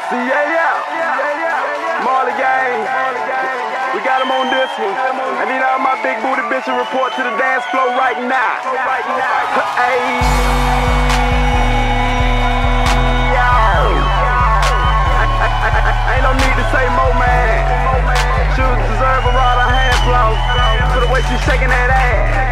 Marley gang, we got him on this one. I need all my big booty bitches report to the dance floor right now. Ain't no need to say more, man. She deserve a rod of hand flow for the way she's shaking that ass.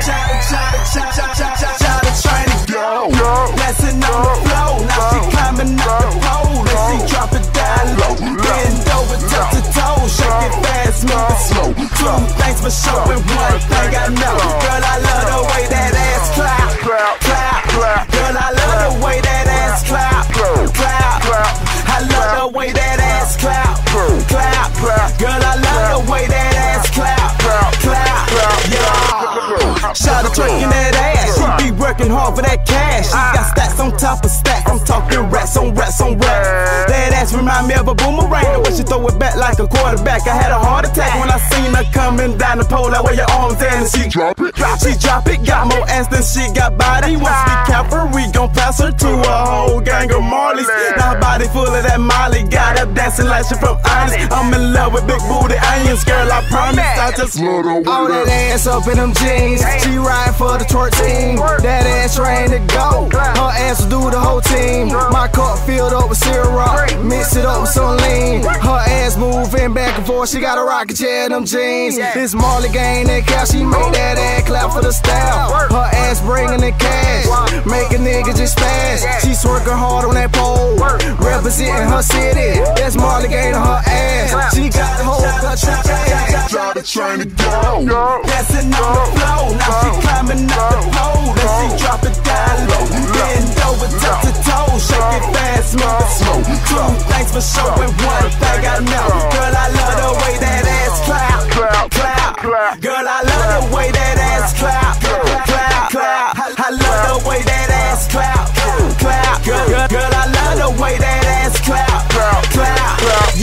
Shawty trying to go, dancing on the floor. Now she climbing up the pole and she drop it down low. Bend over top to toe, shake it fast, move it slow. Two things for showing, one thing I know. Girl, I love the way that ass clap, clap. Girl, I love the way that ass clap, clap. I love the way that ass clap, clap. Girl, I love the way that ass clap, clap. Yeah. Shawty twerking that ass, she be working hard for that cash. She got stacks on top of stacks. I'm talking racks on racks on racks. That ass remind me of a boomerang, the way she throw it back like a quarterback. I had a heart attack when I seen her coming down the pole. That way your arms in and she drop it. She drop it, got more ass than she got body. Once we cap her, we gon' pass her to a whole gang of Marleys. Now her body full of that Molly, got her dancing like she from Honest. I'm in love with big booty onions, girl, I promise. I just all that ass up in them jeans. She ride for the twerk team. That ass ready to go. Her ass will do the whole team. My cup filled up with syrup, mix it up with some lean. Her ass moving back and forth. She got a rocket chair in them jeans. This Marley gang that cash, she made that ass clap for the style. Her ass bringing the cash, make a nigga just fast. She's working hard on that pole, representing her city. That's Marley gang on her ass. She got the whole country. Shawty trying to go, dancing on the floor. Now she climbing up the pole and she drop it down low. Bend over top to toe, shake it fast, move it slow. Two things for showing, one thing I know. Girl, I love the way that ass clap, clap. Girl, I love the way that ass clap, clap. I love the way that ass clap, clap. Girl, I love the way that ass clap, clap.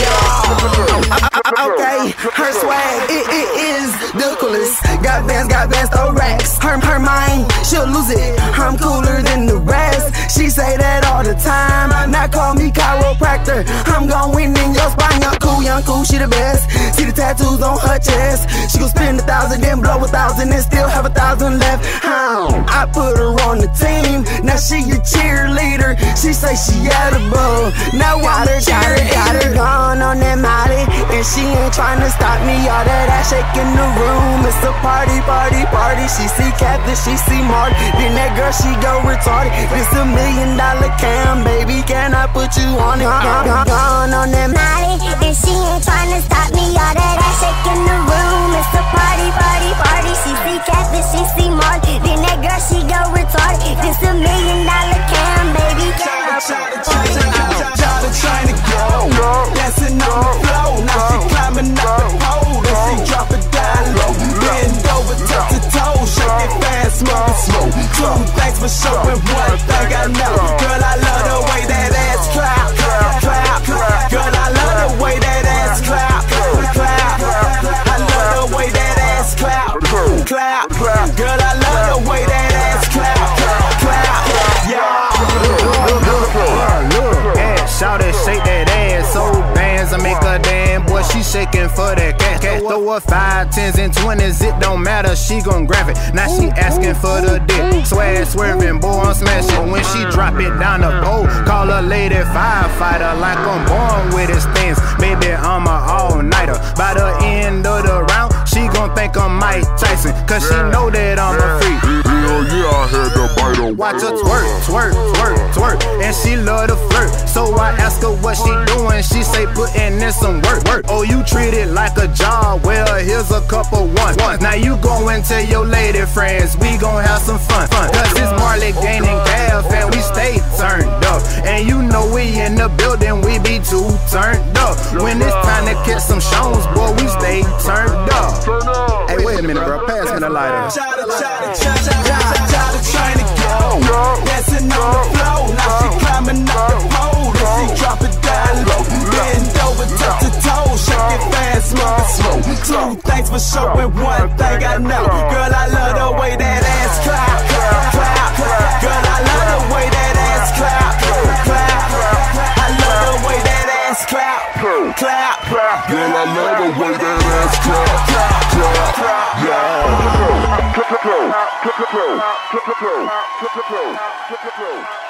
Okay, her swag, it is the coolest. Got bands, throw racks. Her mind, she'll lose it. I'm cooler than the rest. She say that all the time. Now call me chiropractor. I'm gon' win in your spine. Young cool, she the best. See the tattoos on her chest. She gon' spend 1,000, then blow 1,000, and still have 1,000 left. I put her on the team. Now she a cheerleader. She say she edible. Now I'm the cheerleader. Got her gone on that Molly, and she ain't tryna stop me. All that ass shaking the room. It's a party. She see Catfish, she see Mark. Then that girl, she go retarded. This $1 million cam, baby. Can I put you on it? Gone on that Molly, and she ain't tryna stop me. All that ass shaking the room. It's a party. She see Catfish, she see Mark. Then that girl, she go retarded. This $1 million cam, baby. Shawty trying to go, dancing on the floor. Now she climbing up the pole and she drop it down low. Bend over top to toe, shake it fast, move it slow. Two things for showing, one thing I know. Girl, I love the way that ass clap, clap. Girl, I love the way that ass clap, clap. I love the way that ass clap, clap. Girl, I love the way that ass clap, clap. Yeah. Shawty shake that ass, so bands I make her damn. Boy, she shaking for that cash. Throw her 5, 10s, and 20s, it don't matter, she gon' grab it. Now she asking for the dick, swag swerving, boy, I'm smashing. When she drop it down the pole, call her lady firefighter, like I'm born with his things. Baby, I'm a all-nighter. By the end of the round, she gon' think I'm Mike Tyson, cause she know that I'm a freak. I had to bite on. Watch her twerk, and she love to flirt. So I ask her what she doing, she say putting in some work. Oh, you treat it like a job, well, here's a couple ones. Now you go and tell your lady friends, we gon' have some fun. Cause it's Marley gaining calf, and we stay turned up. And you know we in the building, we be too turned up. When it's time to catch some shows, boy, we stay turned up. Hey, wait a minute, bro, pass me the lighter. Shawty trying to go, dancing on the floor. Now she climbing up the pole and she drop it down low. Bend over top to toe, shake it fast, move it slow. Two things for showing, one thing I know. Girl, I love the way that ass clap, clap. Girl, I love the way that ass clap, clap. I love the way that ass clap. flow.